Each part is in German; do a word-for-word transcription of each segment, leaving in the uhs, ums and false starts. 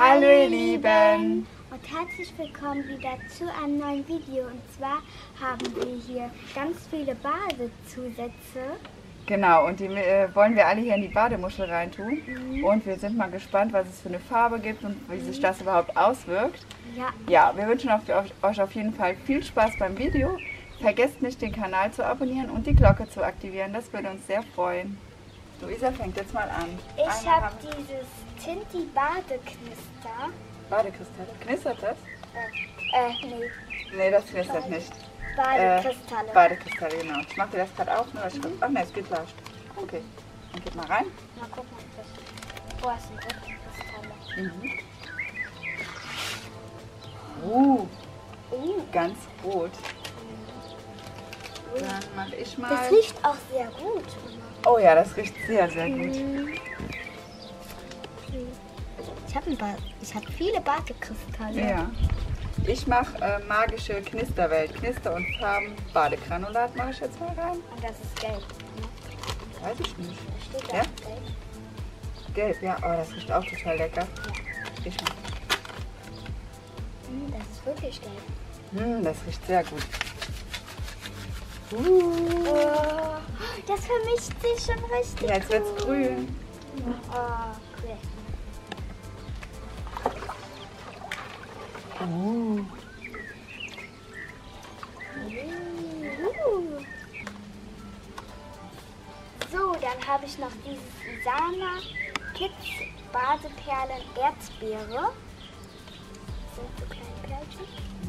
Hallo ihr Lieben! Und herzlich willkommen wieder zu einem neuen Video. Und zwar haben wir hier ganz viele Badezusätze. Genau, und die äh, wollen wir alle hier in die Bademuschel reintun. Mhm. Und wir sind mal gespannt, was es für eine Farbe gibt und wie sich das überhaupt auswirkt. Ja. Ja, wir wünschen auf, auf, euch auf jeden Fall viel Spaß beim Video. Vergesst nicht, den Kanal zu abonnieren und die Glocke zu aktivieren. Das würde uns sehr freuen. Luisa fängt jetzt mal an. Ich habe dieses Tinti Badeknister. Badekristalle. Knistert das? Äh, äh, nee. Nee, das knistert nicht. Badekristalle. Äh, Badekristalle, genau. Ich mache dir das gerade auf. Nur, dass ich mhm. Ach ne, es geht leicht. Okay, dann geht mal rein. Mal gucken, ob das... Boah, es sind rote Kristalle. Mhm. Uh, Uh. ganz rot. Ui. Dann mache ich mal... Das riecht auch sehr gut. Oh ja, das riecht sehr, sehr gut. Mhm. Ich habe ich hab viele Badekristalle. Ja. Ich mache äh, magische Knisterwelt. Knister und Farben Badegranulat mache ich jetzt mal rein. Und das ist gelb. Ne? Weiß ich nicht. Steht da Ja? gelb? Gelb, ja. Oh, das riecht auch total lecker. Ich mach. Mm, das ist wirklich gelb. Mm, das riecht sehr gut. Uh. Oh, das vermischt sich schon richtig. Ja, jetzt wird's gut. grün. Oh, cool. Uh. Uh. So, dann habe ich noch dieses Isana Kids Badeperlen Erzbeere. Das sind so kleine Perlchen.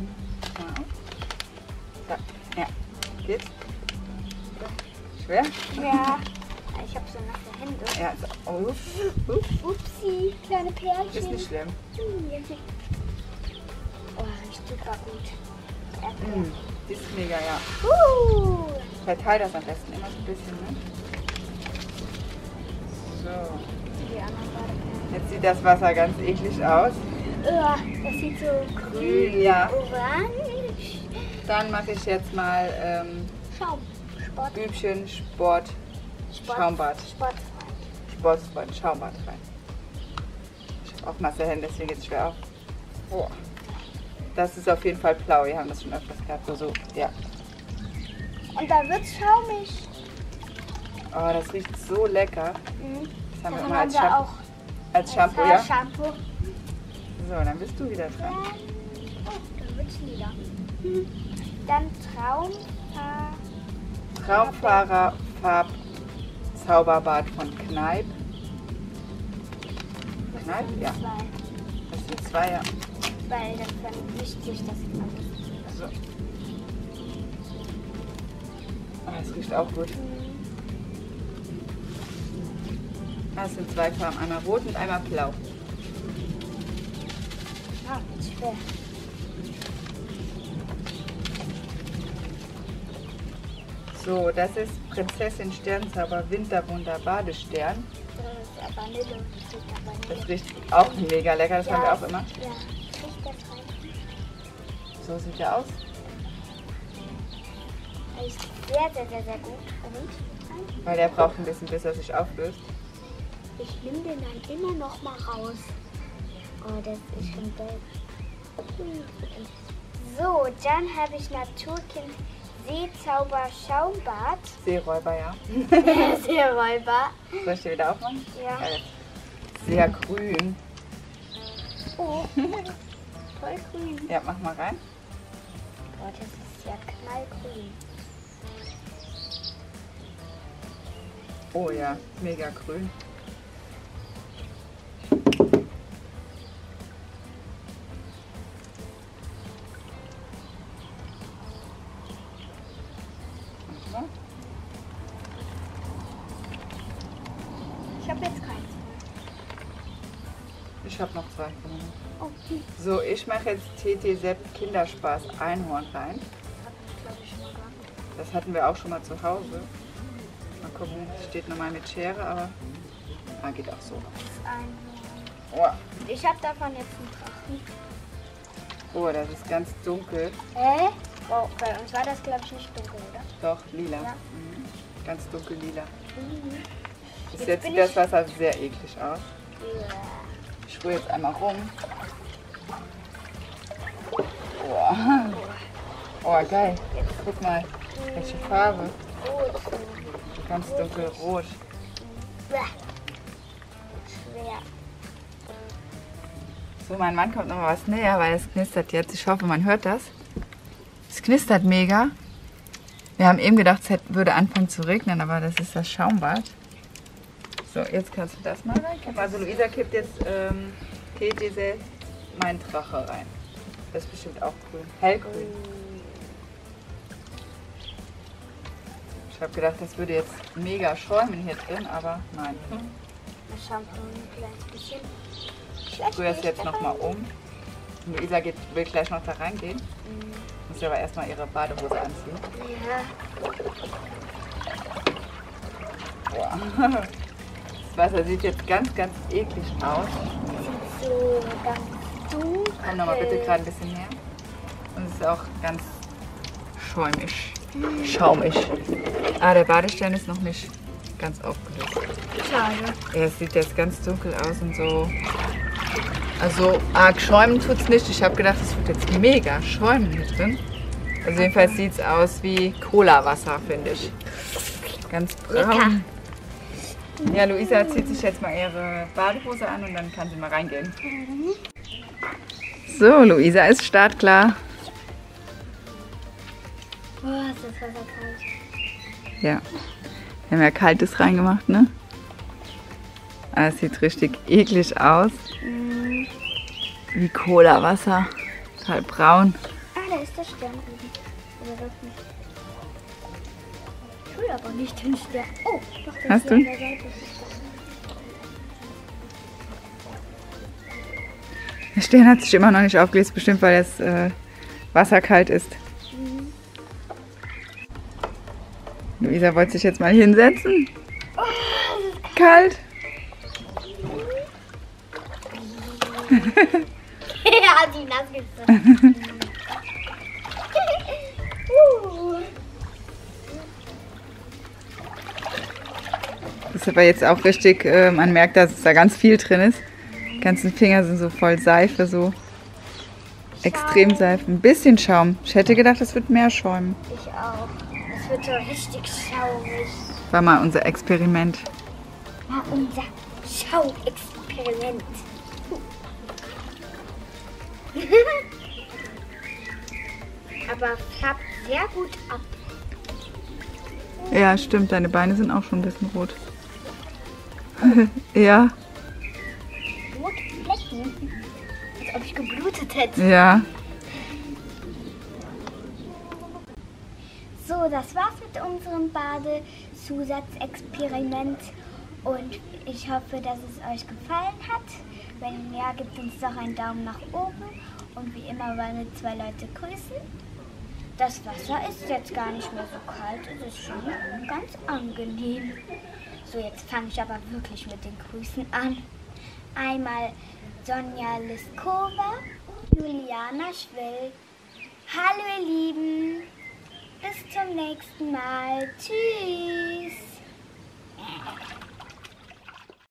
Ja. So. Ja. Geht's? Schwer? Ja. Ich habe so nasse Hände. Ja. So. Oh. Uh. Upsi, kleine Perlchen. Ist nicht schlimm. Oh, riecht super gut. Mm. Die ist mega, ja. Uh. Verteil das am besten immer so ein bisschen, ne? So. Die anderen Badeperlen. Jetzt sieht das Wasser ganz eklig aus. Uh, das sieht so Grün, ja. orange. Dann mache ich jetzt mal ähm, Schaum. Sport. Bübchen, Sport, Sport. Schaumbad. Sport. Sport, Sport, Schaumbad rein. Ich habe auch nasse Hände, deswegen geht es schwer auf. Oh. Das ist auf jeden Fall blau, wir haben das schon öfters gehabt. So, so, ja. Und da wird's schaumig. Oh, das riecht so lecker. Mhm. Das haben wir Davon immer als haben wir Shampoo. auch Als Shampoo, ja? Shampoo. So, dann bist du wieder dran. Oh, da wird's lila. Mhm. Dann Traumfahr Traumfahrer Farb Zauberbad von Kneipp. Kneipp? Ja. Zwei. Das sind zwei, ja. Weil das dann mischt sich das alles. So. Oh, das riecht auch gut. Mhm. Das sind zwei Farben, einmal rot und einmal blau. Ah, das ist schwer. So, das ist Prinzessin Sternzauber Winterwunder Badestern. Das ist Vanille. Das riecht nach Vanille. Das riecht auch mega lecker, das haben wir auch immer. Ja, riecht das rein. So sieht der aus. Riecht sehr, sehr, sehr, sehr gut. Und Weil der braucht ein bisschen, bis er sich auflöst. ich nehme den dann immer noch mal raus. Oh, das ist schon gelb. So, dann habe ich Naturkind Seezauber Schaumbad. Seeräuber, ja. Seeräuber. Soll ich dir wieder aufmachen? Ja. Geil. Sehr grün. Oh, voll grün. Ja, mach mal rein. Oh, das ist ja knallgrün. Oh ja, mega grün. Warte mal. Ich habe jetzt keins. Ich habe noch zwei. Okay. So, ich mache jetzt T T Sepp Kinderspaß Einhorn rein. Hab ich glaube ich schon mal gehabt. Das hatten wir auch schon mal zu Hause. Mal gucken, steht nochmal mit Schere, aber ah, geht auch so. Das ist ein. Oh, Ich habe davon jetzt einen Drachen. oh, das ist ganz dunkel. Hä? Oh, bei uns war das glaube ich nicht dunkel, oder? Doch, lila. Ja. Mhm. Ganz dunkel lila. Mhm. Bis Jetzt jetzt bin sieht das ich- Wasser sehr eklig aus. Ja. Ich rühre jetzt einmal rum. Oh, oh geil. Guck mal, welche Farbe. Rot. Ganz dunkelrot. Schwer. So, mein Mann kommt noch mal was näher, weil es knistert jetzt. Ich hoffe, man hört das. Es knistert mega. Wir haben eben gedacht, es würde anfangen zu regnen, aber das ist das Schaumbad. So, jetzt kannst du das mal reinkippen. Also Luisa kippt jetzt ähm, Teetiesel meinen Drache rein. Das ist bestimmt auch grün. Hellgrün. Ich habe gedacht, das würde jetzt mega schäumen hier drin, aber nein. Das Shampoo ein kleines bisschen. Ich rühre es jetzt nochmal um. Luisa geht, will gleich noch da reingehen. Mhm. Muss aber erstmal ihre Badehose anziehen. Ja. Boah. Das Wasser sieht jetzt ganz, ganz eklig aus. Sieht so ganz dunkel. Komm nochmal bitte gerade ein bisschen näher. Und es ist auch ganz schäumig. Schaumig. Ah, der Badestein ist noch nicht ganz aufgelöst. Schade. Ja, es sieht jetzt ganz dunkel aus und so. Also arg schäumen tut es nicht. Ich habe gedacht, es wird jetzt mega schäumen hier drin. Also jedenfalls sieht es aus wie Cola-Wasser, finde ich. Ganz braun. Ja, Luisa zieht sich jetzt mal ihre Badehose an und dann kann sie mal reingehen. So, Luisa ist startklar. Oh, ist das Wasser kalt. Ja, wir haben ja kaltes reingemacht, ne? Aber es sieht richtig eklig aus. Mhm. Wie Cola-Wasser. Total braun. Ah, da ist der Stern oben. Oder doch nicht? Ich will aber nicht den Stern. Oh, doch, der Hast ist du? hier an der Seite. Der Stern hat sich immer noch nicht aufgelöst, bestimmt weil das äh, Wasser kalt ist. Mhm. Luisa wollte sich jetzt mal hinsetzen. Oh, das ist Kalt. ja, die nass gesagt. uh. Das ist aber jetzt auch richtig, äh, man merkt, dass da ganz viel drin ist. Die ganzen Finger sind so voll Seife, so extrem Seife. Ein bisschen Schaum. Ich hätte gedacht, es wird mehr schäumen. Ich auch. Es wird so richtig schaumig. War mal unser Experiment. War unser Schauexperiment. Aber färbt sehr gut ab. Ja, stimmt, deine Beine sind auch schon ein bisschen rot. Ja, Rote Flecken. Als ob ich geblutet hätte. ja. So, das war's mit unserem Badezusatzexperiment. Und ich hoffe, dass es euch gefallen hat. Wenn ja, gebt uns doch einen Daumen nach oben. Und wie immer wollen wir zwei Leute grüßen. Das Wasser ist jetzt gar nicht mehr so kalt. Es ist schon ganz angenehm. So, jetzt fange ich aber wirklich mit den Grüßen an. Einmal Sonja Liskova, Juliana Schwill. Hallo ihr Lieben. Bis zum nächsten Mal. Tschüss.